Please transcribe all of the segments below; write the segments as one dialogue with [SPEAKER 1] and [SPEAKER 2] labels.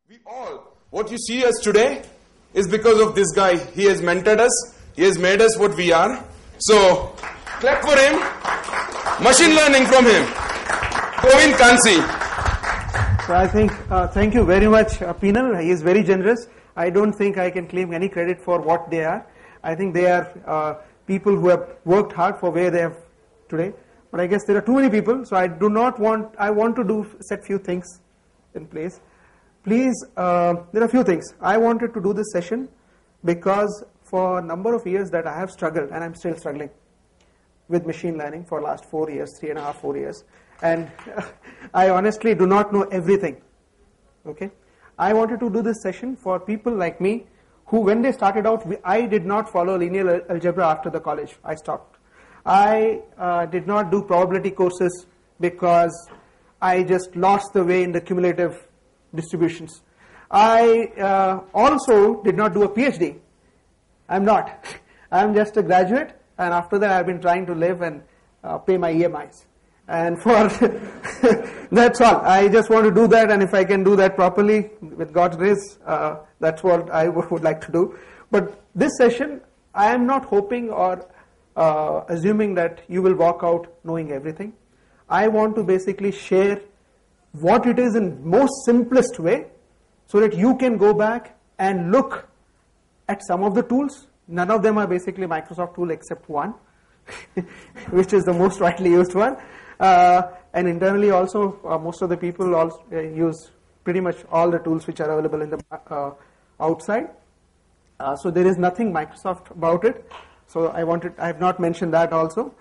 [SPEAKER 1] We all, what you see us today is because of this guy. He has mentored us. He has made us what we are. So, clap for him. Machine learning from him. Govind, Kanshi.
[SPEAKER 2] So I think, thank you very much, Peenal. He is very generous. I don't think I can claim any credit for what they are. I think they are people who have worked hard for where they have today. But I guess there are too many people, so I want to set few things in place. Please, there are a few things. I wanted to do this session because for a number of years that I have struggled, and I'm still struggling with machine learning for last 4 years, 3.5, 4 years. And I honestly do not know everything. Okay, I wanted to do this session for people like me who, when they started out, I did not follow linear algebra after the college. I stopped. I did not do probability courses because I just lost the way in the cumulative distributions. I also did not do a PhD. I'm not. I'm just a graduate, and after that I've been trying to live and pay my EMIs. And for that's all. I just want to do that, and if I can do that properly with God's grace, that's what I would like to do. But this session, I am not hoping or assuming that you will walk out knowing everything. I want to basically share what it is in most simplest way so that you can go back and look at some of the tools. None of them are basically Microsoft tool except one, which is the most widely used one. And internally also, most of the people also use pretty much all the tools which are available in the outside. So there is nothing Microsoft about it. So I have not mentioned that also.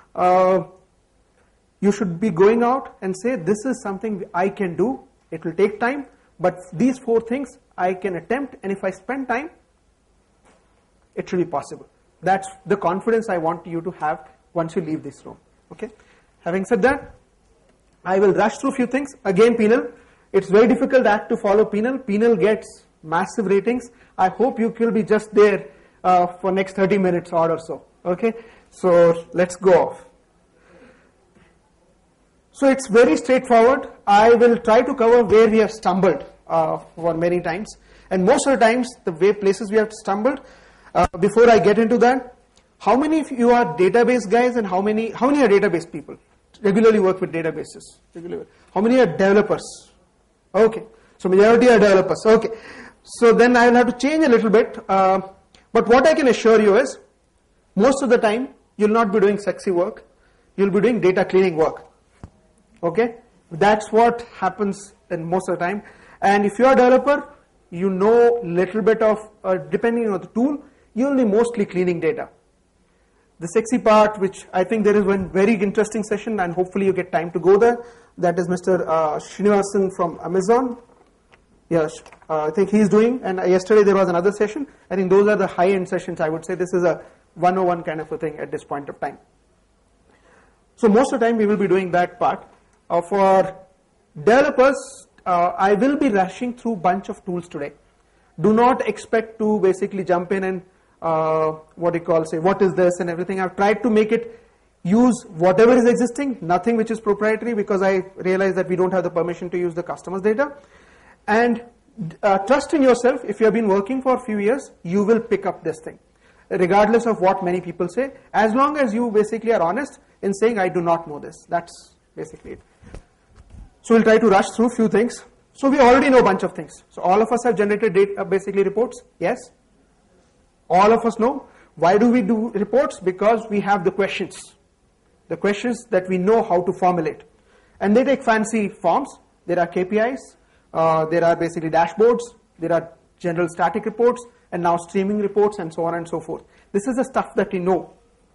[SPEAKER 2] You should be going out and say, this is something I can do. It will take time, but these 4 things I can attempt, and if I spend time, it should be possible. That's the confidence I want you to have once you leave this room. Okay. Having said that, I will rush through a few things. Again, Peenal, it's very difficult act to follow Peenal. Peenal gets massive ratings. I hope you will be just there for next 30 minutes odd or so. Okay. So let's go off. So it's very straightforward. I will try to cover where we have stumbled for many times, and most of the times the places we have stumbled. Before I get into that, how many of you are database guys, and how many are database people? Regularly work with databases. How many are developers? Okay, so majority are developers. Okay, so then I will have to change a little bit. But what I can assure you is, most of the time you will not be doing sexy work. You will be doing data cleaning work. Okay, that's what happens in most of the time. And if you are a developer, you know little bit of depending on the tool, you will be mostly cleaning data. The sexy part, which I think there is one very interesting session, and hopefully you get time to go there. That is Mr. Srinivasan from Amazon. Yes, I think he's doing. And yesterday there was another session. I think those are the high-end sessions. I would say this is a 101 kind of a thing at this point of time. So most of the time we will be doing that part. For developers, I will be rushing through bunch of tools today. Do not expect to basically jump in and say what is this and everything. I've tried to make it use whatever is existing, nothing which is proprietary, because I realize that we don't have the permission to use the customer's data. And trust in yourself. If you have been working for a few years, you will pick up this thing, regardless of what many people say. As long as you basically are honest in saying, I do not know this. That's basically it. So we'll try to rush through a few things. So we already know a bunch of things. So all of us have generated data, basically reports. Yes? All of us know. Why do we do reports? Because we have the questions. The questions that we know how to formulate. And they take fancy forms. There are KPIs. There are basically dashboards. There are general static reports. And now streaming reports, and so on and so forth. This is the stuff that we know.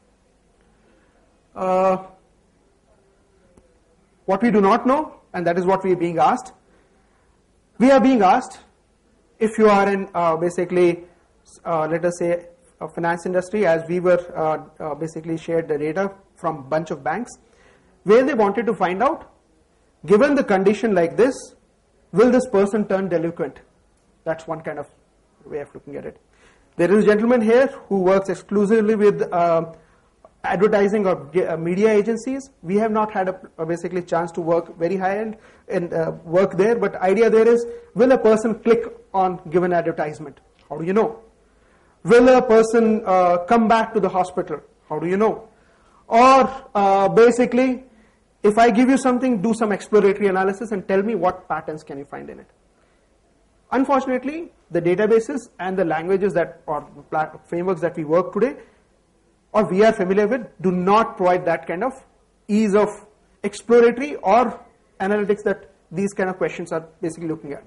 [SPEAKER 2] What we do not know, and that is what we are being asked. We are being asked, if you are in basically, let us say, a finance industry, as we were basically shared the data from a bunch of banks, where they wanted to find out, given the condition like this, will this person turn delinquent? That's one kind of way of looking at it. There is a gentleman here who works exclusively with advertising or media agencies, we have not had a basically chance to work very high end and work there. But idea there is, will a person click on given advertisement? How do you know? Will a person come back to the hospital? How do you know? Or basically, if I give you something, do some exploratory analysis and tell me what patterns can you find in it. Unfortunately, the databases and the languages that or frameworks that we work today or we are familiar with do not provide that kind of ease of exploratory or analytics that these kind of questions are basically looking at.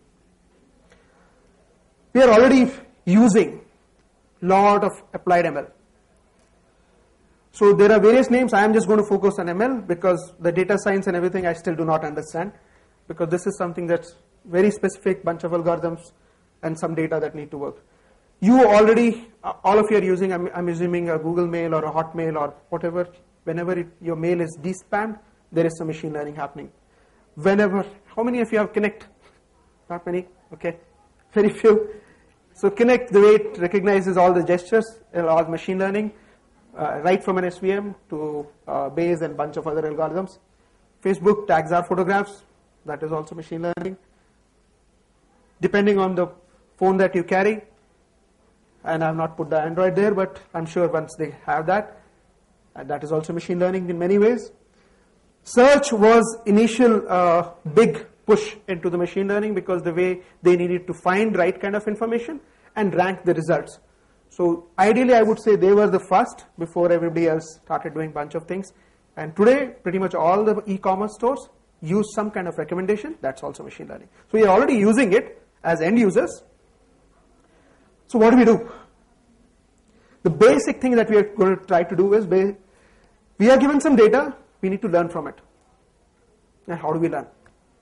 [SPEAKER 2] We are already using a lot of applied ML. So there are various names. I am just going to focus on ML because the data science and everything I still do not understand, because this is something that's very specific, bunch of algorithms and some data that need to work. You already, all of you are using, I'm assuming a Google Mail or a Hotmail or whatever. Whenever your mail is de-spammed, there is some machine learning happening. Whenever, how many of you have Connect? Not many, okay, very few. So Connect, the way it recognizes all the gestures, all machine learning, right from an SVM to Bayes and bunch of other algorithms. Facebook tags our photographs, that is also machine learning. Depending on the phone that you carry, and I have not put the Android there, but I'm sure once they have that, and that is also machine learning in many ways. Search was initial big push into the machine learning because the way they needed to find right kind of information and rank the results. So ideally I would say they were the first before everybody else started doing bunch of things. And today pretty much all the e-commerce stores use some kind of recommendation. That's also machine learning. So we are already using it as end users. So what do? The basic thing that we are going to try to do is we are given some data, we need to learn from it. And how do we learn?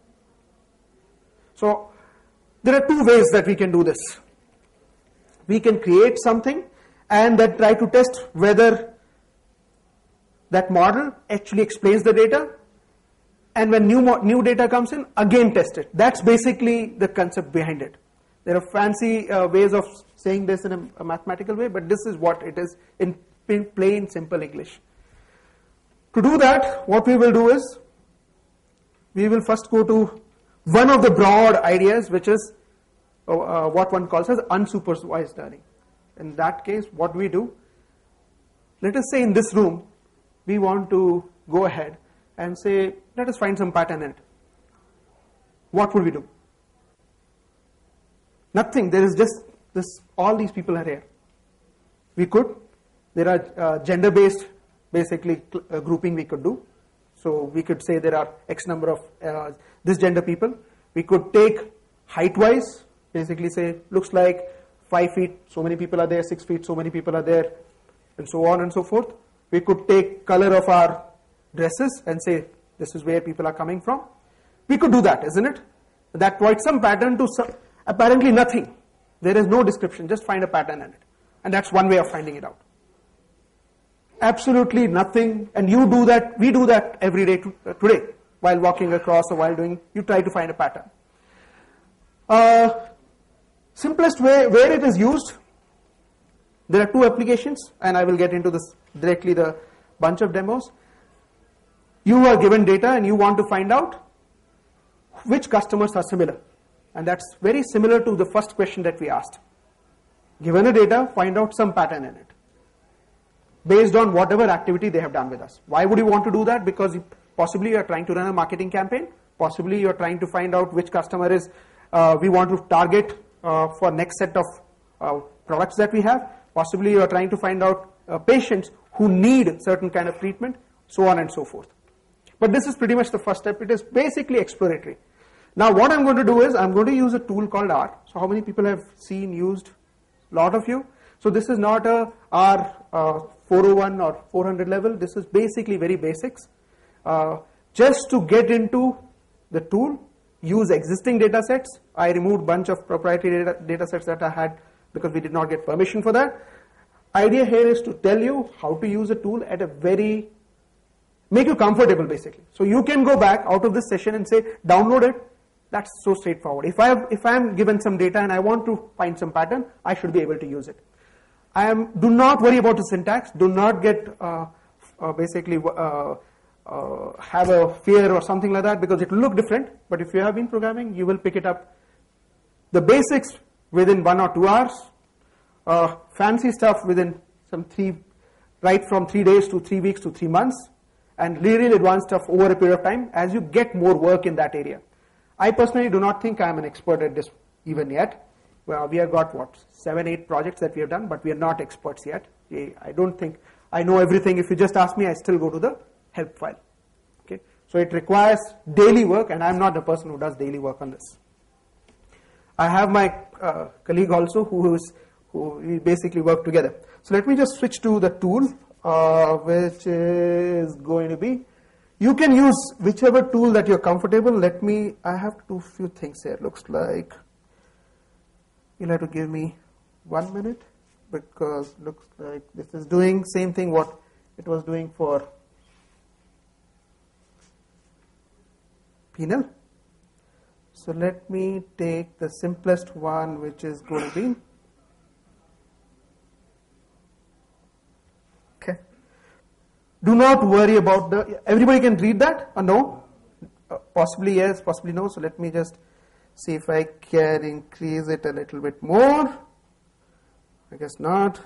[SPEAKER 2] So there are two ways that we can do this. We can create something and then try to test whether that model actually explains the data, and when new data comes in, again test it. That's basically the concept behind it. There are fancy ways of saying this in a mathematical way, but this is what it is in plain simple English. To do that, what we will do is we will first go to one of the broad ideas, which is what one calls as unsupervised learning. In that case, what we do, let us say in this room, we want to go ahead and say, let us find some pattern in it. What would we do? Nothing. There is just this. All these people are here. We could. There are gender-based, basically grouping we could do. So we could say there are X number of this gender people. We could take height-wise. Basically say looks like 5 feet. So many people are there. 6 feet. So many people are there, and so on and so forth. We could take color of our dresses and say this is where people are coming from. We could do that, isn't it? That provides some pattern to some, apparently nothing. There is no description, just find a pattern in it. And that's one way of finding it out. Absolutely nothing, and you do that, we do that every day today, while walking across or while doing, you try to find a pattern. Simplest way where it is used, there are two applications, and I will get into this directly, the bunch of demos. You are given data and you want to find out which customers are similar. And that's very similar to the first question that we asked. Given a data, find out some pattern in it, based on whatever activity they have done with us. Why would you want to do that? Because possibly you are trying to run a marketing campaign. Possibly you are trying to find out which customer is we want to target for next set of products that we have. Possibly you are trying to find out patients who need certain kind of treatment, so on and so forth. But this is pretty much the first step. It is basically exploratory. Now what I'm going to do is I'm going to use a tool called R. So how many people have seen, used? A lot of you. So this is not a R 401 or 400 level. This is basically very basics. Just to get into the tool, use existing data sets. I removed bunch of proprietary data sets that I had because we did not get permission for that. Idea here is to tell you how to use a tool at a very, make you comfortable basically. So you can go back out of this session and say, download it. That's so straightforward. If I am given some data and I want to find some pattern, I should be able to use it. Do not worry about the syntax. Do not get basically have a fear or something like that, because it will look different. But if you have been programming, you will pick it up. The basics within 1 or 2 hours. Fancy stuff within right from 3 days to 3 weeks to 3 months. And really advanced stuff over a period of time as you get more work in that area. I personally do not think I am an expert at this even yet. Well, we have got 7, 8 projects that we have done, but we are not experts yet. I don't think I know everything. If you just ask me, I still go to the help file. Okay, so it requires daily work, and I'm not the person who does daily work on this. I have my colleague also who we basically work together. So let me just switch to the tool. Which is going to be, you can use whichever tool that you're comfortable. I have to do a few things here. Looks like you'll have to give me 1 minute, because looks like this is doing same thing what it was doing for penal. So let me take the simplest one, which is going to be do not worry about everybody can read that or no? Possibly yes, possibly no. So let me just see if I can increase it a little bit more. I guess not.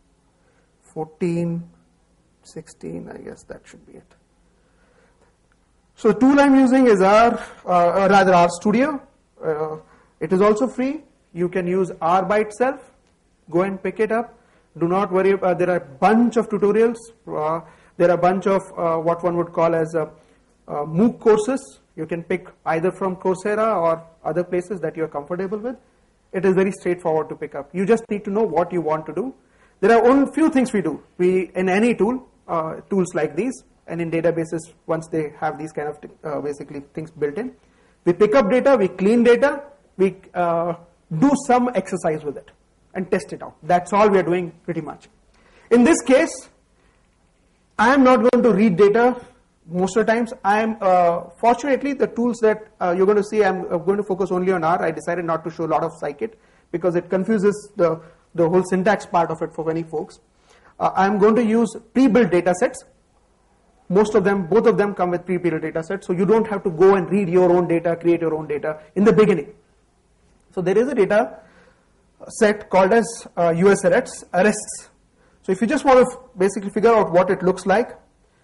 [SPEAKER 2] 14, 16, I guess that should be it. So the tool I'm using is R Studio. It is also free. You can use R by itself. Go and pick it up. Do not worry about, there are a bunch of tutorials. There are a bunch of what one would call as MOOC courses. You can pick either from Coursera or other places that you are comfortable with. It is very straightforward to pick up. You just need to know what you want to do. There are only few things we do. In any tool, tools like these, and in databases, once they have these kind of basically things built in, we pick up data, we clean data, we do some exercise with it and test it out. That's all we are doing pretty much. In this case, I am not going to read data most of the times. I am fortunately the tools that you're going to see, I'm going to focus only on R. I decided not to show a lot of Scikit because it confuses the whole syntax part of it for many folks. I'm going to use pre-built datasets. Both of them come with pre-built datasets, so you don't have to go and read your own data, create your own data in the beginning. So there is a data set called as US arrests. So if you just want to basically figure out what it looks like,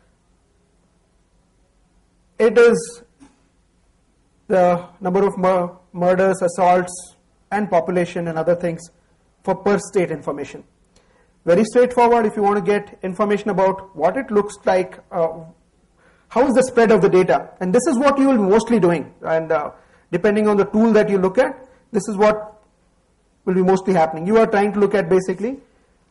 [SPEAKER 2] it is the number of murders, assaults, and population and other things for per state information. Very straightforward. If you want to get information about what it looks like, how is the spread of the data, and this is what you will be mostly doing, and depending on the tool that you look at, this is what will be mostly happening. You are trying to look at basically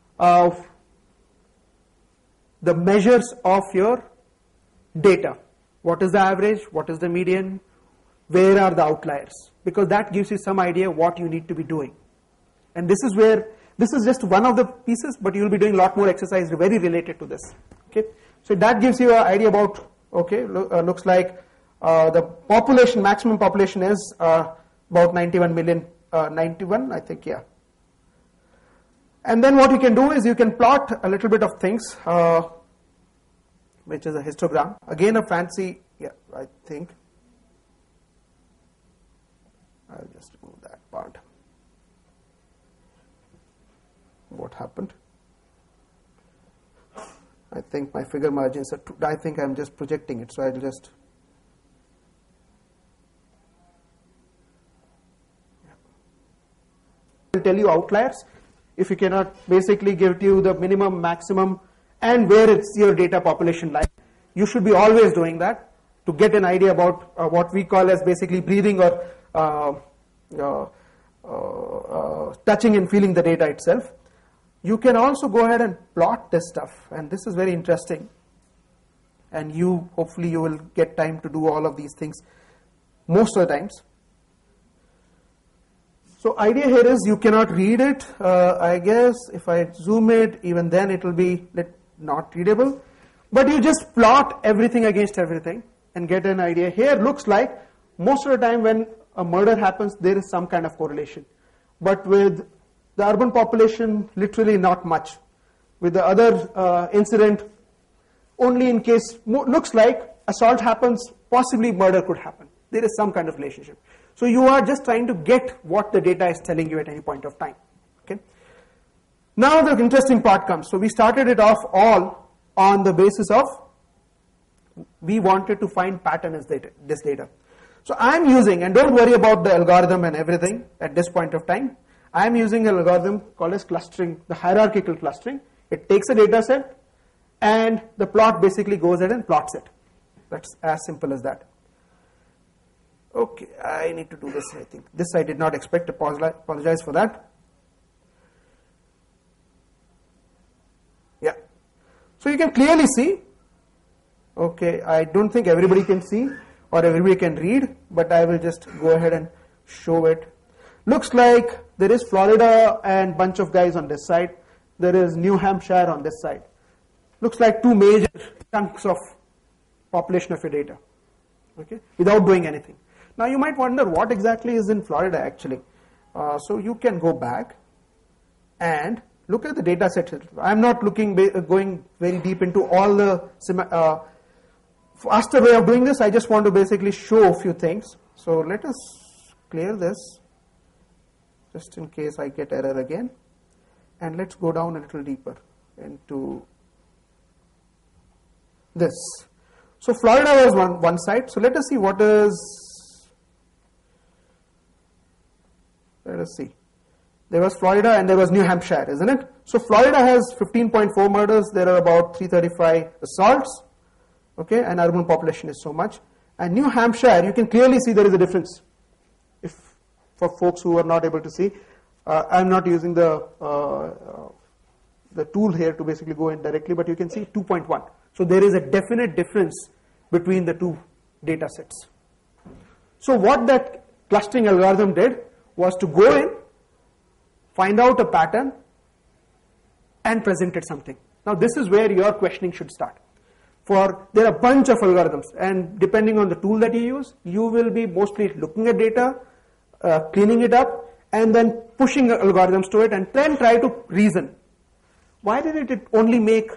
[SPEAKER 2] the measures of your data. What is the average? What is the median? Where are the outliers? Because that gives you some idea what you need to be doing. And this is just one of the pieces, but you will be doing a lot more exercise very related to this. Okay, so that gives you an idea about, okay, looks like the population, maximum population is about 91 million, 91 I think, yeah. And then what you can do is you can plot a little bit of things, which is a histogram. Again, a fancy, yeah, I think. I'll just remove that part. What happened? I think my figure margins are I think I'm just projecting it, so I'll just will tell you outliers. If you cannot basically give you the minimum, maximum, and where it's your data population like, you should be always doing that to get an idea about what we call as basically breathing or touching and feeling the data itself. You can also go ahead and plot this stuff, and this is very interesting, and hopefully you will get time to do all of these things most of the times. So idea here is you cannot read it. I guess if I zoom it, even then it will be not readable, but you just plot everything against everything and get an idea. Here looks like most of the time when a murder happens there is some kind of correlation, but with The urban population, literally not much. With the other incident, only in case, looks like assault happens, possibly murder could happen. There is some kind of relationship. So you are just trying to get what the data is telling you at any point of time. Okay. Now the interesting part comes. So we started it off all on the basis of we wanted to find pattern in this data. So I'm using, and don't worry about the algorithm and everything at this point of time. I'm using an algorithm called as clustering, the hierarchical clustering. It takes a data set and the plot basically goes ahead and plots it. That's as simple as that. Okay, I need to do this, I think. This I did not expect. Apologize for that. Yeah. So you can clearly see. Okay, I don't think everybody can see or everybody can read, but I will just go ahead and show it. Looks like there is Florida and bunch of guys on this side. There is New Hampshire on this side. Looks like two major chunks of population of your data, okay, without doing anything. Now you might wonder what exactly is in Florida actually. So you can go back and look at the data set. I'm not going very deep into all the faster way of doing this. I just want to basically show a few things. So let us clear this just in case I get error again. And let's go down a little deeper into this. So Florida was one side. So let us see what is, let us see. There was Florida and there was New Hampshire, isn't it? So Florida has 15.4 murders. There are about 335 assaults. Okay, and urban population is so much. And New Hampshire, you can clearly see there is a difference. If for folks who are not able to see, I'm not using the tool here to basically go in directly, but you can see 2.1. So there is a definite difference between the two data sets. So what that clustering algorithm did was to go in, find out a pattern, and presented something. Now this is where your questioning should start. There are a bunch of algorithms, and depending on the tool that you use, you will be mostly looking at data, cleaning it up, and then pushing algorithms to it, and then try to reason. Why did it only make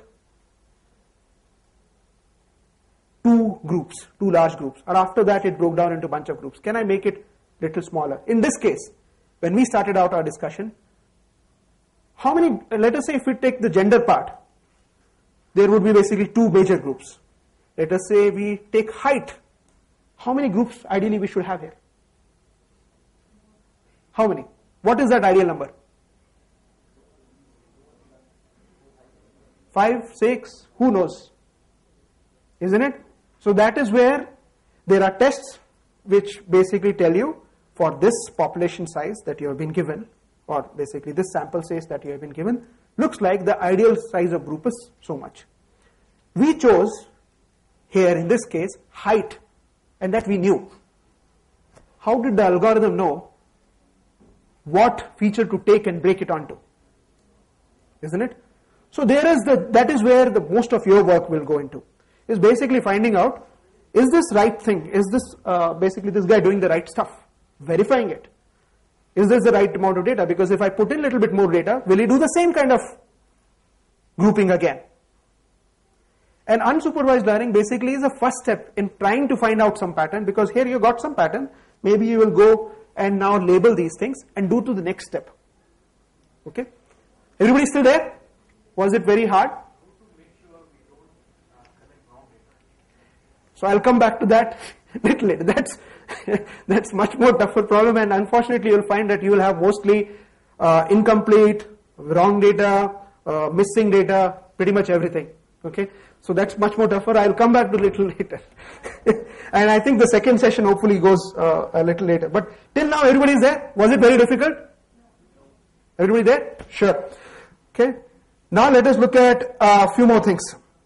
[SPEAKER 2] two large groups, or after that it broke down into a bunch of groups? Can I make it a little smaller? In this case, when we started out our discussion, how many, let us say if we take the gender part, there would be basically two major groups. Let us say we take height. How many groups ideally we should have here? How many? What is that ideal number? 5, 6, who knows? Isn't it? So that is where there are tests which basically tell you for this population size that you have been given, or basically this sample size that you have been given, looks like the ideal size of group is so much. We chose here in this case height, and that we knew. How did the algorithm know what feature to take and break it onto? Isn't it? So that is where the most of your work will go into, is basically finding out, is this right thing? Is this basically this guy doing the right stuff? Verifying it. Is this the right amount of data? Because if I put in a little bit more data, will he do the same kind of grouping again? And unsupervised learning basically is a first step in trying to find out some pattern, because here you got some pattern. Maybe you will go and now label these things and do to the next step. Okay? Everybody still there? Was it very hard? So I'll come back to that little later. That's much more tougher problem, and unfortunately you'll find that you will have mostly incomplete, wrong data, missing data, pretty much everything. Okay, so that's much more tougher. I'll come back to a little later. And I think the second session hopefully goes a little later. But till now everybody's there. Was it very difficult? Everybody there? Sure. Okay. Now let us look at a few more things.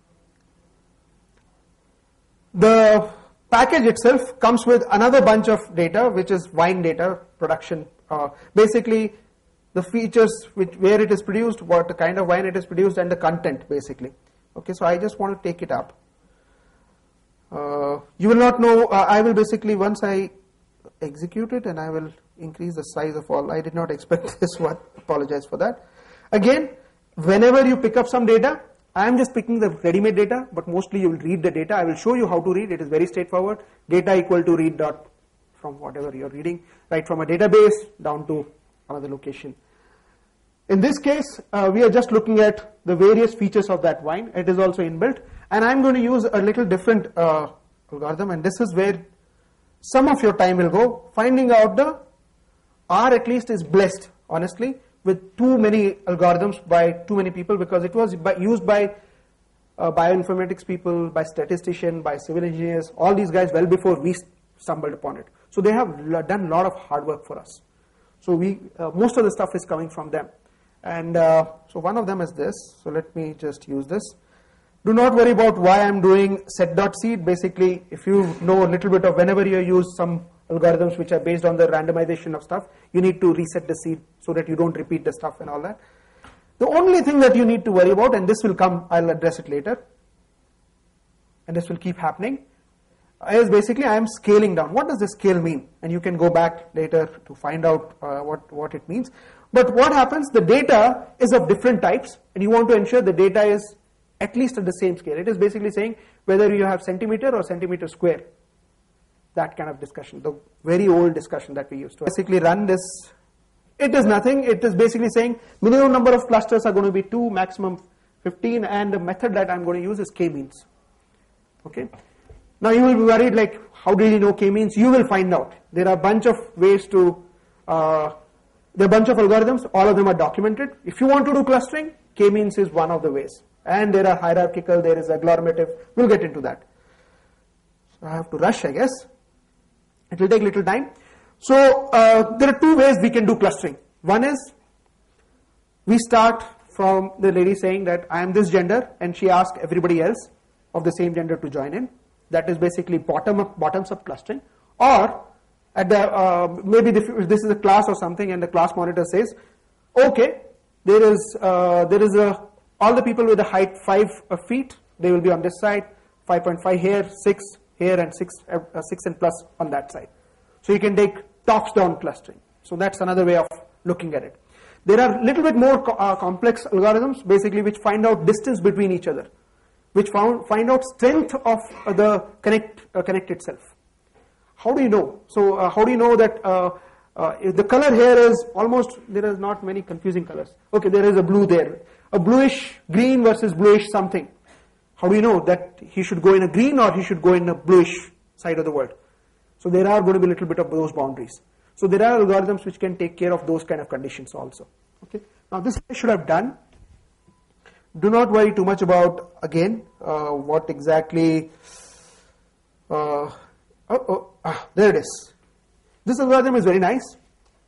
[SPEAKER 2] The package itself comes with another bunch of data, which is wine data production. Basically, the features where it is produced, what the kind of wine it is produced, and the content basically. Okay, so I just want to take it up. You will not know. I will basically, once I execute it, and I will increase the size of all. I did not expect this one. Apologize for that. Again, whenever you pick up some data, I am just picking the ready-made data, but mostly you will read the data. I will show you how to read. It is very straightforward. Data equal to read dot from whatever you are reading, right from a database down to another location. In this case, we are just looking at the various features of that wine. It is also inbuilt, and I'm going to use a little different algorithm, and this is where some of your time will go, finding out the R at least is blessed, honestly, with too many algorithms by too many people, because it was used by bioinformatics people, by statisticians, by civil engineers, all these guys well before we stumbled upon it. So they have done a lot of hard work for us. So most of the stuff is coming from them. And so one of them is this. So let me just use this. Do not worry about why I'm doing set.seed. Basically, if you know a little bit of whenever you use some algorithms which are based on the randomization of stuff, you need to reset the seed so that you don't repeat the stuff and all that. The only thing that you need to worry about, and this will come, I'll address it later, and this will keep happening, is basically I am scaling down. What does this scale mean? And you can go back later to find out what it means. But what happens, the data is of different types, and you want to ensure the data is at least at the same scale. It is basically saying whether you have centimeter or centimeter square. That kind of discussion, the very old discussion that we used to basically run this. It is nothing. It is basically saying minimum number of clusters are going to be 2, maximum 15, and the method that I'm going to use is k-means. Okay. Now you will be worried, like, how do you know k-means? You will find out. There are a bunch of ways to, there are a bunch of algorithms. All of them are documented. If you want to do clustering, k-means is one of the ways. And there are hierarchical, there is agglomerative. We'll get into that. So I have to rush, I guess. It will take little time. So there are two ways we can do clustering. One is we start from the lady saying that I am this gender, and she asks everybody else of the same gender to join in. That is basically bottoms up clustering. Or at the maybe this is a class or something, and the class monitor says, okay, there is all the people with a height 5 feet, they will be on this side, 5.5 here, 6 here, and 6 and plus on that side. So you can take tops down clustering. So that's another way of looking at it. There are a little bit more complex algorithms, basically, which find out distance between each other, which find out strength of the connect itself. How do you know? So how do you know that if the color here is almost, there is not many confusing colors. Okay, there is a blue there, a bluish green versus bluish something. How do you know that he should go in a green or he should go in a bluish side of the world? So there are going to be a little bit of those boundaries. So there are algorithms which can take care of those kind of conditions also. Okay. Now this I should have done. Do not worry too much about, again, what exactly, there it is. This algorithm is very nice.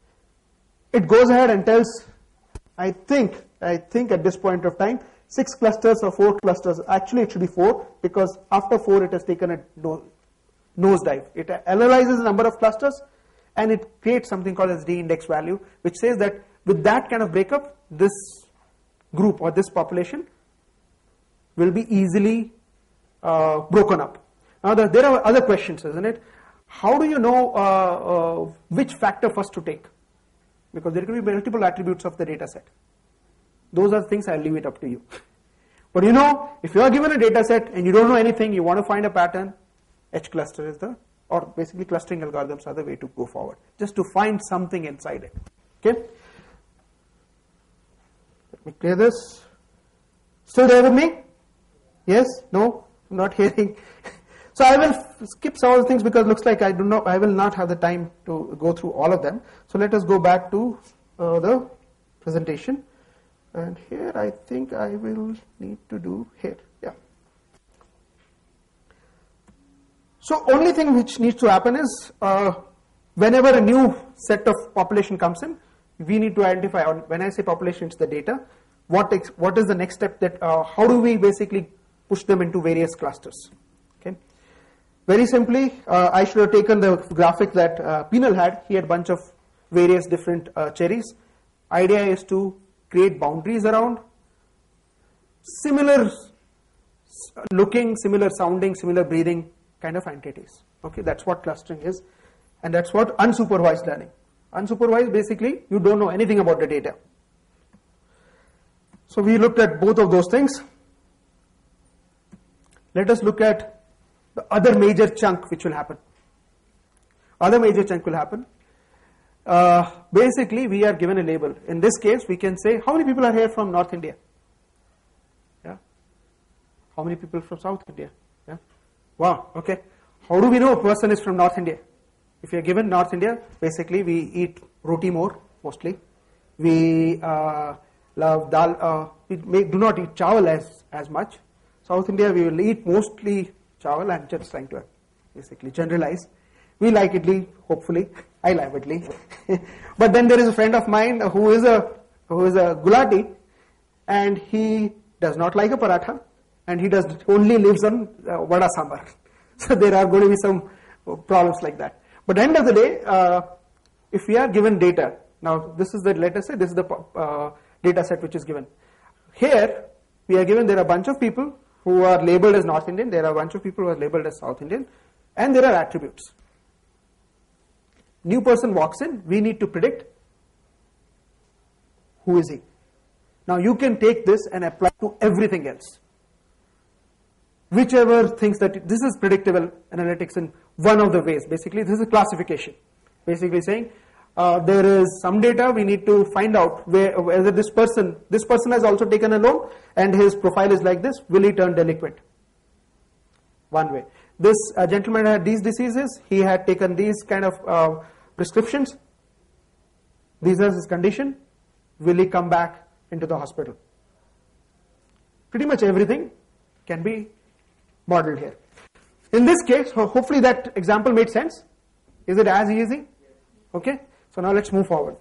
[SPEAKER 2] It goes ahead and tells, I think at this point of time, 6 clusters or 4 clusters. Actually, it should be 4, because after 4 it has taken a nosedive. It analyzes the number of clusters, and it creates something called as d-index value, which says that with that kind of breakup, this group or this population will be easily broken up. Now there are other questions, isn't it? How do you know which factor first to take? Because there could be multiple attributes of the data set. Those are things, I'll leave it up to you. But you know, if you are given a data set and you don't know anything, you want to find a pattern, H cluster is or basically clustering algorithms are the way to go forward, just to find something inside it. Okay. Let me clear this. Still there with me? Yes? No? I'm not hearing. So I will skip some of the things because it looks like I will not have the time to go through all of them. So let us go back to the presentation. And here I think I will need to do here. Yeah. So only thing which needs to happen is whenever a new set of population comes in, we need to identify, when I say population, it's the data, what is the next step, that how do we basically push them into various clusters. Okay. Very simply, I should have taken the graphic that Penal had. He had a bunch of various different cherries. Idea is to create boundaries around similar looking, similar sounding, similar breathing kind of entities. Okay, that's what clustering is. And that's what unsupervised learning. Unsupervised, basically, you don't know anything about the data. So we looked at both of those things. Let us look at the other major chunk which will happen. Other major chunk will happen. Basically, we are given a label. In this case, we can say, how many people are here from North India? Yeah. How many people from South India? Yeah. Wow, okay. How do we know a person is from North India? If you are given North India, basically we eat roti more, mostly. We love dal, we do not eat chawal as much. South India, we will eat mostly chawal. I'm just trying to basically generalize. We like idli, hopefully. I like idli. But then there is a friend of mine who is a gulati, and he does not like a paratha, and he only lives on vada sambar. So there are going to be some problems like that. But at the end of the day, if we are given data, now this is the, let us say this is the data set which is given. Here, we are given there are a bunch of people who are labeled as North Indian, there are a bunch of people who are labeled as South Indian, and there are attributes. New person walks in, we need to predict who is he. Now you can take this and apply to everything else. Whichever thinks that this is predictable analytics in one of the ways. Basically, this is classification. Basically saying there is some data, we need to find out whether this person has also taken a loan and his profile is like this, will he turn delinquent? One way. This gentleman had these diseases, he had taken these kind of prescriptions, these are his condition, will he come back into the hospital? Pretty much everything can be modeled here. In this case, hopefully that example made sense. Is it as easy? Okay. So now let's move forward.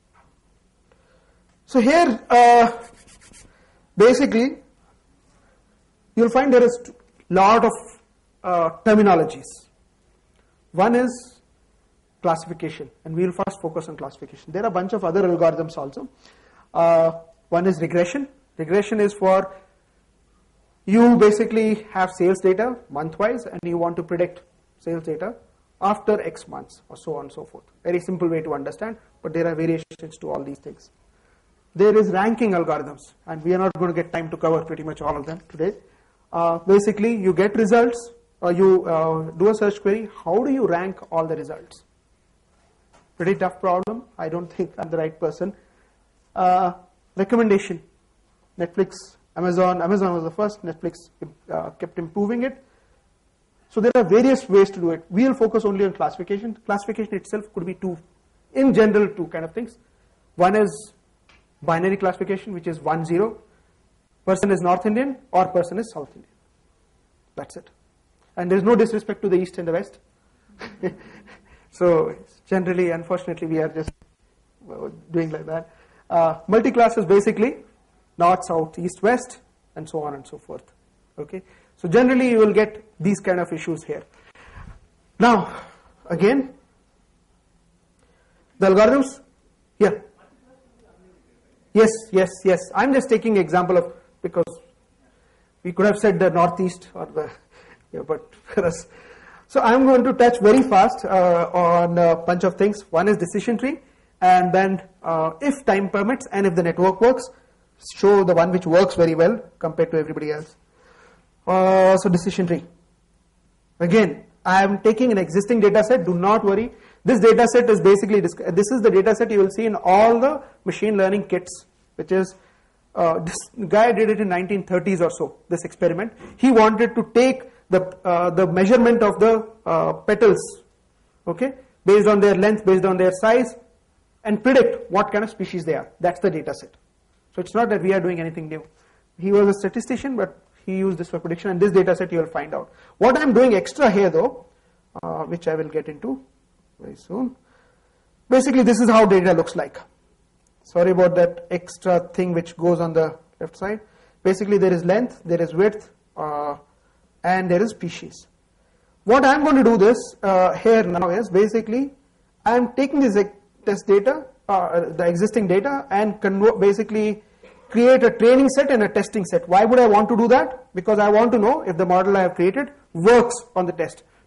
[SPEAKER 2] So here, basically, you'll find there is a lot of terminologies. One is classification, and we will first focus on classification. There are a bunch of other algorithms also. One is regression. Regression is for you basically have sales data month-wise and you want to predict sales data after X months or so on and so forth. Very simple way to understand, but there are variations to all these things. There is ranking algorithms, and we are not going to get time to cover pretty much all of them today. Basically, you get results, or you do a search query. How do you rank all the results? Pretty tough problem. I don't think I'm the right person. Recommendation. Netflix, Amazon was the first. Netflix kept improving it. So there are various ways to do it. We will focus only on classification. Classification itself could be in general, two kind of things. One is binary classification, which is 1-0. Person is North Indian or person is South Indian. That's it. And there's no disrespect to the East and the West. So generally, unfortunately, we are just doing like that. Multi-class is basically North, South, East, West, and so on and so forth. Okay. So generally, you will get these kind of issues here. Now, again, the algorithms. Yeah. Yes. I'm just taking example of, because we could have said the Northeast or the, but for us. So I'm going to touch very fast on a bunch of things. One is decision tree, and then if time permits and if the network works, show the one which works very well compared to everybody else. So decision tree. Again, I am taking an existing data set. Do not worry. This data set is basically, this is the data set you will see in all the machine learning kits, which is, this guy did it in 1930s or so, this experiment. He wanted to take the measurement of the petals, okay, based on their length, based on their size, and predict what kind of species they are. That's the data set. So it's not that we are doing anything new. He was a statistician, but he used this for prediction, and this data set you will find out. What I'm doing extra here though, which I will get into very soon. Basically, this is how data looks like. Sorry about that extra thing which goes on the left side. Basically, there is length, there is width, and there is species. What I'm going to do this here now is basically I'm taking this test data, the existing data, and basically create a training set and a testing set. Why would I want to do that? Because I want to know if the model I have created works on the test.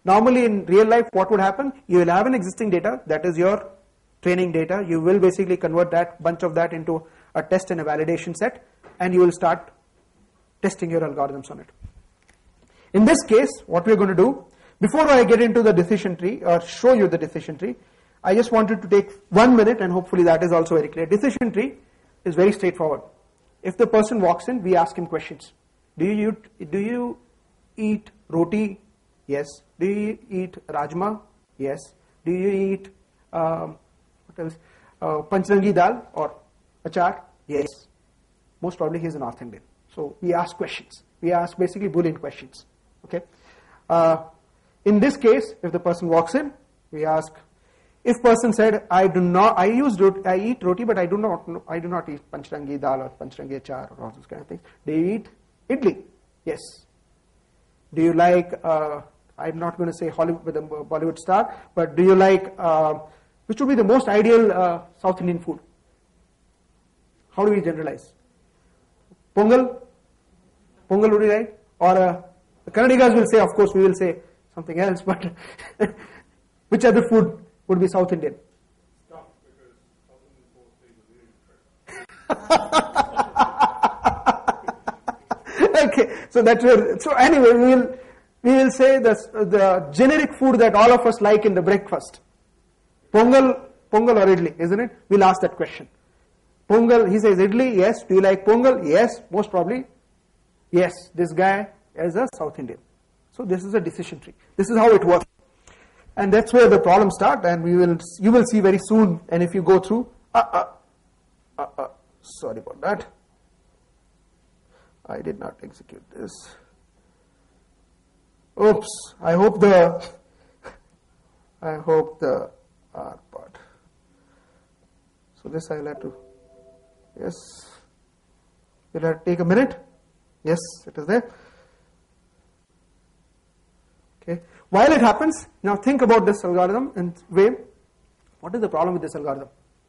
[SPEAKER 2] Normally in real life, what would happen? You will have an existing data, that is your training data. You will basically convert that bunch of that into a test and a validation set, and you will start testing your algorithms on it. In this case, what we're going to do, before I get into the decision tree or show you the decision tree, I just wanted to take 1 minute, and hopefully that is also very clear. Decision tree is very straightforward. If the person walks in, we ask him questions. Do you eat roti? Yes. Do you eat rajma? Yes. Do you eat what else? Panchrangi dal or achar? Yes. Most probably he is a North Indian. So we ask questions. We ask basically Boolean questions. Okay. In this case, if the person walks in, we ask. If person said, I eat roti, but I do not eat panchrangi dal or panchrangi achar or all those kind of things. Do you eat idli? Yes. Do you like, I'm not going to say Hollywood with a Bollywood star, but do you like, which would be the most ideal South Indian food? How do we generalize? Pongal? Pongal would be right? Or the Kannadigas will say, of course, we will say something else, but which other food would be South Indian?
[SPEAKER 3] Stuff, because South Indian force
[SPEAKER 2] Okay, so that's where. So anyway, we will say the generic food that all of us like in the breakfast. Pongal or idli, isn't it? We'll ask that question. Pongal, he says idli, yes. Do you like pongal? Yes, most probably. Yes, this guy is a South Indian. So this is a decision tree. This is how it works. And that's where the problems start, and you will see very soon. And if you go through, sorry about that. I did not execute this. Oops. I hope the R part. So this I'll have to. Yes. Will have to take a minute. Yes, it is there. Okay. While it happens, now think about this algorithm and way. What is the problem with this algorithm?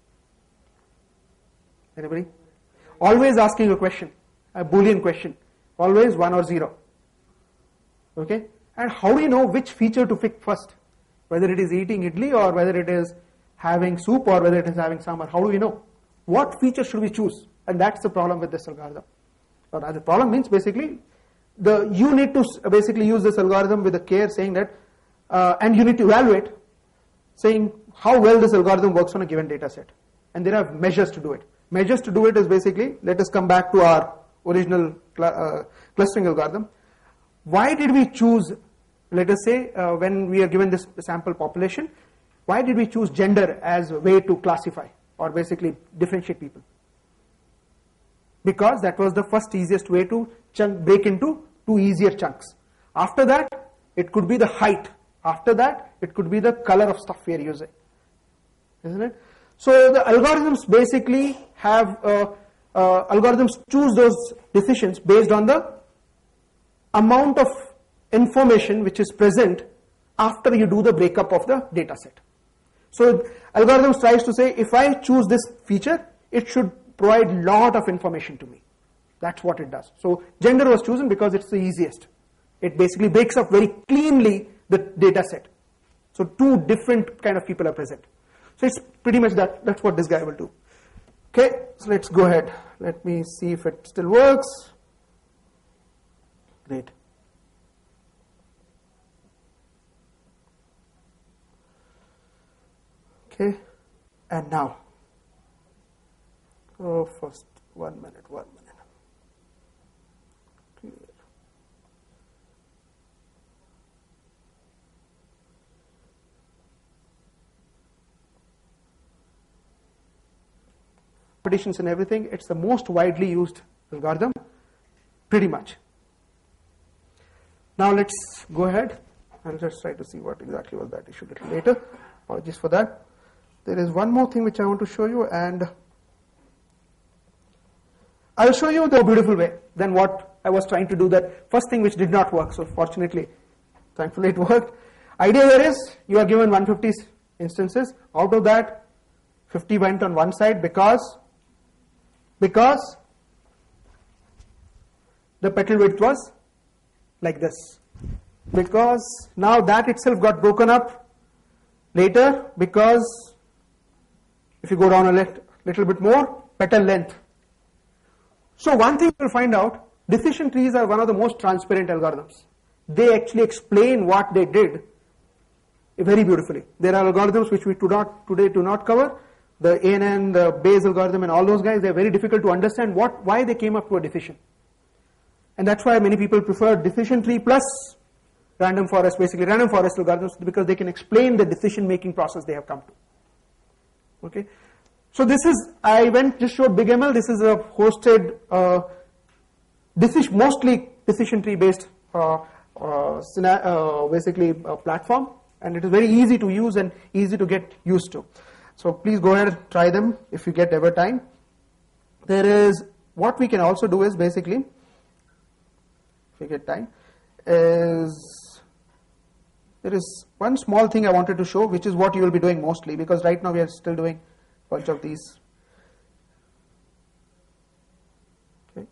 [SPEAKER 2] Anybody? Always asking a question, a Boolean question. Always 1 or 0. Okay? And how do you know which feature to pick first? Whether it is eating idli or whether it is having soup or whether it is having sambar. How do we know? What feature should we choose? And that's the problem with this algorithm. Or the problem means basically you need to basically use this algorithm with a care, saying that, and you need to evaluate, saying how well this algorithm works on a given data set. And there are measures to do it. Measures to do it is basically, let us come back to our original clustering algorithm. Why did we choose, let us say, when we are given this sample population, why did we choose gender as a way to classify or basically differentiate people? Because that was the first easiest way to break into two easier chunks. After that, it could be the height. After that, it could be the color of stuff we are using. Isn't it? So the algorithms basically have, algorithms choose those decisions based on the amount of information which is present after you do the breakup of the data set. So algorithms tries to say, if I choose this feature, it should provide lot of information to me. That's what it does. So gender was chosen because it's the easiest. It basically breaks up very cleanly the data set. So two different kind of people are present. So it's pretty much that's what this guy will do. Okay, so let's go ahead. Let me see if it still works. Great. Okay, and now, first 1 minute. Clear. Competitions and everything, it's the most widely used algorithm, pretty much. Now let's go ahead and let's try to see what exactly was that issue a little later. Apologies for that. There is one more thing which I want to show you, and I'll show you the beautiful way than what I was trying to do, that first thing which did not work. So fortunately, thankfully it worked. Idea here is you are given 150 instances. Out of that, 50 went on one side because the petal width was like this. because now that itself got broken up later, because if you go down a little bit more, petal length. So one thing you'll find out, decision trees are one of the most transparent algorithms. They actually explain what they did very beautifully. There are algorithms which we today do not cover. The ANN, the Bayes algorithm and all those guys, they're very difficult to understand why they came up to a decision. And that's why many people prefer decision tree plus random forest, basically random forest algorithms, because they can explain the decision making process they have come to. Okay. So this is, I just showed BigML. This is a hosted, mostly decision tree based basically platform, and it is very easy to use and easy to get used to. So please go ahead and try them if you get ever time. There is, what we can also do is basically, if you get time, is there is one small thing I wanted to show, which is what you will be doing mostly, because right now we are still doing a bunch of these. Okay.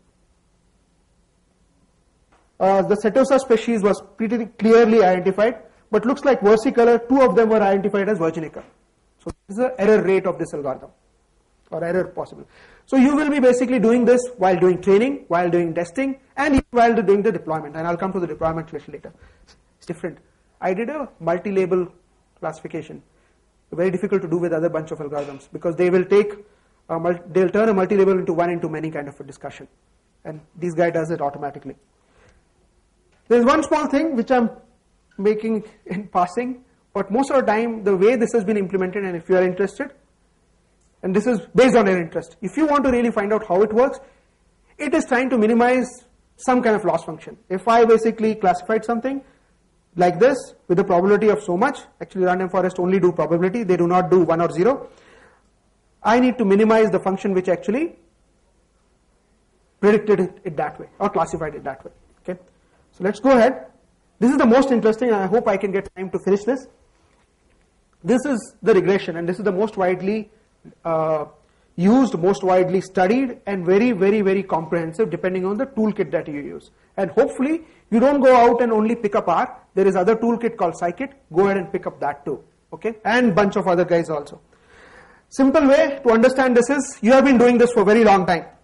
[SPEAKER 2] The Setosa species was pretty clearly identified, but looks like versicolor, 2 of them were identified as virginica. So this is the error rate of this algorithm, or error possible. So you will be basically doing this while doing training, while doing testing, and even while doing the deployment. And I'll come to the deployment a little later. It's different. I did a multi-label classification. Very difficult to do with other bunch of algorithms, because they will take, they'll turn a multi-label into one into many kind of a discussion. And this guy does it automatically. There's one small thing which I'm making in passing, but most of the time, the way this has been implemented, and if you are interested, and this is based on your interest, if you want to really find out how it works, it is trying to minimize some kind of loss function. If I basically classified something like this with a probability of so much, actually random forest only do probability, they do not do 1 or 0, I need to minimize the function which actually predicted it that way, or classified it that way. Okay, so let's go ahead. This is the most interesting, and I hope I can get time to finish this. This is the regression, and this is the most widely used, most widely studied, and very, very, very comprehensive depending on the toolkit that you use. And hopefully, you don't go out and only pick up R. There is other toolkit called Scikit. Go ahead and pick up that too. Okay, and bunch of other guys also. Simple way to understand this is, you have been doing this for a very long time.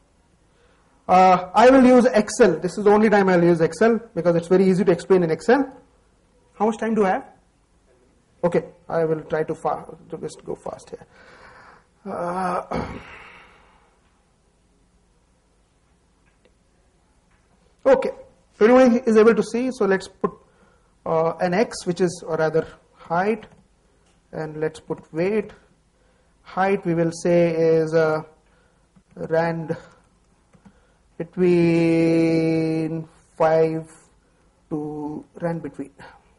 [SPEAKER 2] I will use Excel. This is the only time I will use Excel, because it's very easy to explain in Excel. How much time do I have? Okay, I will try to just go fast here. Okay, so everybody is able to see, so let's put an X, which is, or rather height, and let's put weight. Height we will say is rand between 5 to rand between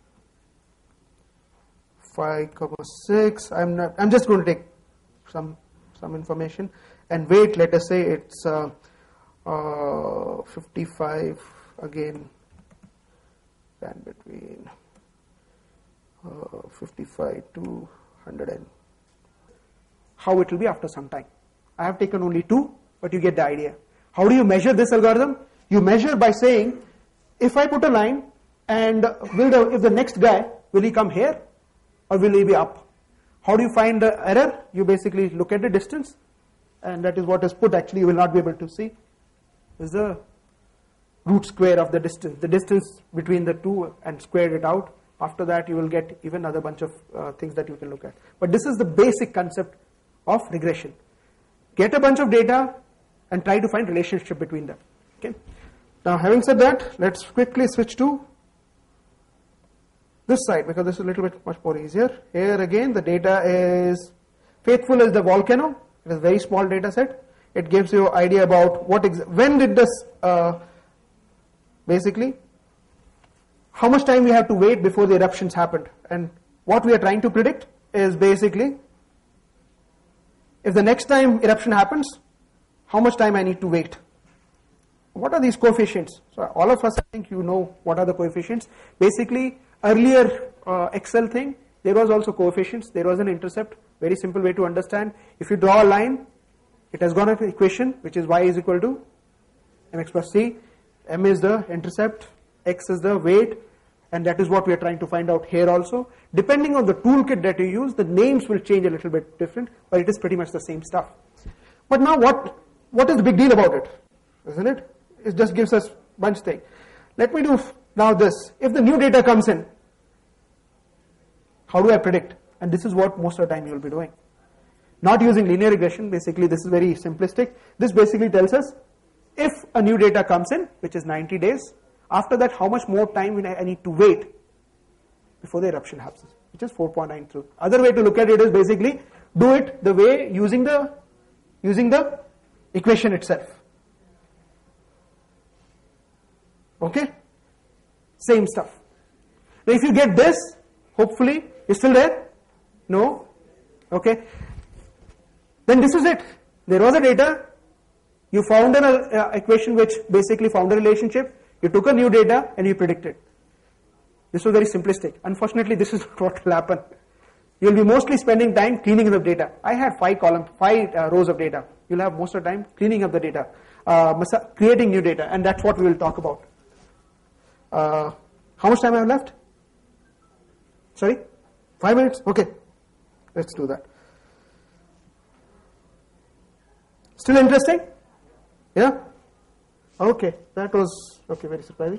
[SPEAKER 2] 5,6. I'm just going to take some information, and weight, let us say it's 55 again, rand between 55 to 100, and how it will be after some time. I have taken only 2, but you get the idea. How do you measure this algorithm? You measure by saying, if I put a line, and if the next guy, will he come here or will he be up? How do you find the error? You basically look at the distance, and that is what is put. Actually, you will not be able to see. Is the root square of the distance between the two, and square it out. After that, you will get even another bunch of things that you can look at. But this is the basic concept of regression. Get a bunch of data and try to find relationship between them. Okay. Now, having said that, let's quickly switch to this side, because this is a little bit much more easier. Here again, the data is faithful as the volcano. It is a very small data set. It gives you an idea about when did this basically, how much time we have to wait before the eruptions happened. And what we are trying to predict is basically, if the next time eruption happens, how much time I need to wait. What are these coefficients? So all of us, I think you know what are the coefficients. Basically, earlier Excel thing, there was also coefficients. There was an intercept. Very simple way to understand. If you draw a line, it has got an equation, which is y is equal to mx plus c. M is the intercept, x is the weight, And that is what we are trying to find out here also. Depending on the toolkit that you use, the names will change a little bit different, but it is pretty much the same stuff. But now what is the big deal about it? Isn't it? It just gives us bunch thing. Let me do now this. If the new data comes in, how do I predict? And this is what most of the time you will be doing. Not using linear regression, basically this is very simplistic. This basically tells us if a new data comes in, which is 90 days, after that how much more time I need to wait before the eruption happens, which is 4.93. Other way to look at it is basically do it the way using the equation itself. Okay? Same stuff. Now if you get this, hopefully, you're still there? No? Okay. Then this is it. There was a data. You found an equation which basically found a relationship. You took a new data and you predicted. This was very simplistic. Unfortunately, this is not what will happen. You'll be mostly spending time cleaning up data. I had 5 rows of data. You'll have most of the time cleaning up the data, creating new data, and that's what we will talk about. How much time I have left? Sorry? 5 minutes? Okay. Let's do that. Still interesting? Yeah? Okay. That was, okay, very surprising.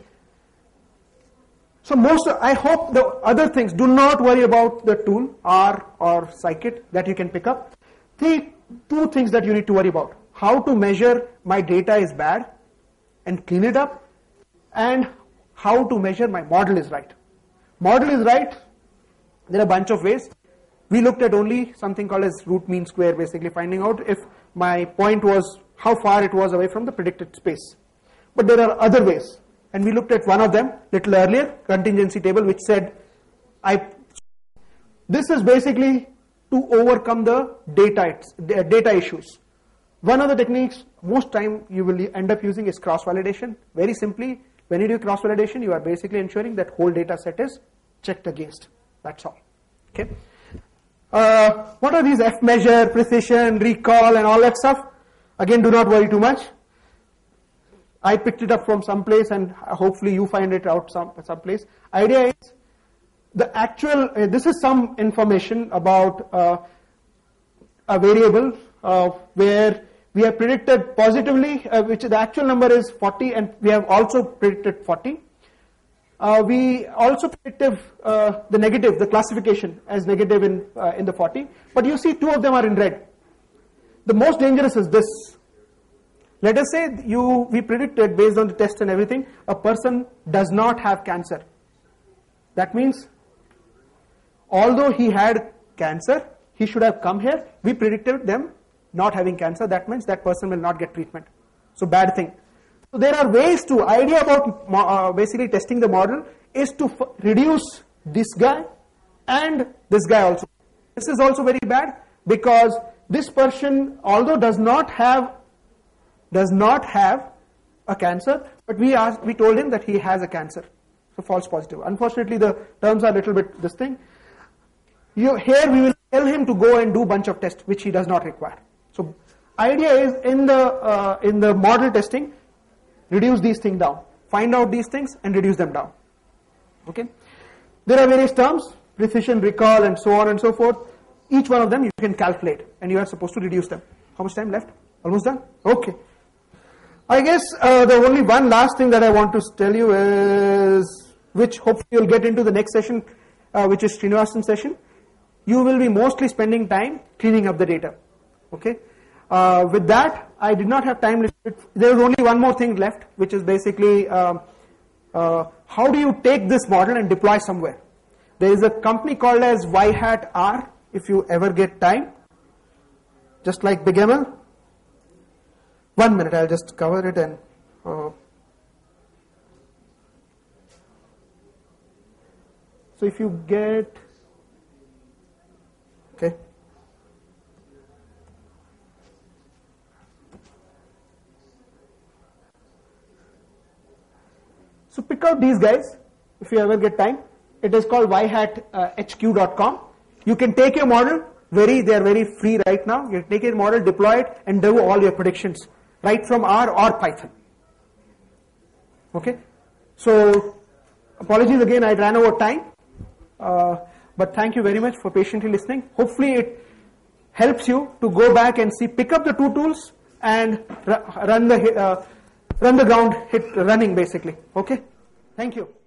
[SPEAKER 2] So I hope the other things, do not worry about the tool, R or Scikit that you can pick up. Two things that you need to worry about. How to measure my data is bad and clean it up, and how to measure my model is right. Model is right, there are a bunch of ways. We looked at only something called as root mean square, basically finding out if my point was how far it was away from the predicted space. But there are other ways, and we looked at one of them little earlier, contingency table, which said this is basically to overcome the data issues. One of the techniques most time you will end up using is cross-validation. Very simply, when you do cross-validation, you are basically ensuring that whole data set is checked against. That's all. Okay. What are these F measure, precision, recall, and all that stuff? Again, do not worry too much. I picked it up from some place, and hopefully you find it out someplace. Idea is the actual. This is some information about a variable where we have predicted positively, which the actual number is 40, and we have also predicted 40. We also predicted the negative, the classification as negative in the 40, but you see 2 of them are in red. The most dangerous is this. Let us say we predicted based on the test and everything, a person does not have cancer. That means, although he had cancer, he should have come here. We predicted them not having cancer. That means that person will not get treatment. So bad thing. So there are ways to, idea about basically testing the model is to reduce this guy and this guy also. This is also very bad because this person, although does not have a cancer, but we told him that he has a cancer. So false positive. Unfortunately, the terms are a little bit this thing. Here we will tell him to go and do a bunch of tests which he does not require. So idea is in the model testing, reduce these things down. Find out these things and reduce them down. Okay. There are various terms, precision, recall, and so on and so forth. Each one of them you can calculate, and you are supposed to reduce them. How much time left? Almost done? Okay. I guess the only one last thing that I want to tell you is, which hopefully you'll get into the next session, which is Srinivasan's session. You will be mostly spending time cleaning up the data. Okay. With that, I did not have time. There is only one more thing left, which is basically how do you take this model and deploy somewhere? There is a company called as YHAT-R, if you ever get time, just like BigML. 1 minute, I'll just cover it and so if you get, okay. So pick out these guys if you ever get time. It is called yhathq.com. You can take your model, they are very free right now. You take your model, deploy it, and do all your predictions right from R or Python. Okay. So Apologies again, I ran over time. But thank you very much for patiently listening. Hopefully it helps you to go back and see, pick up the two tools and run the ground hit running basically. Okay? Thank you.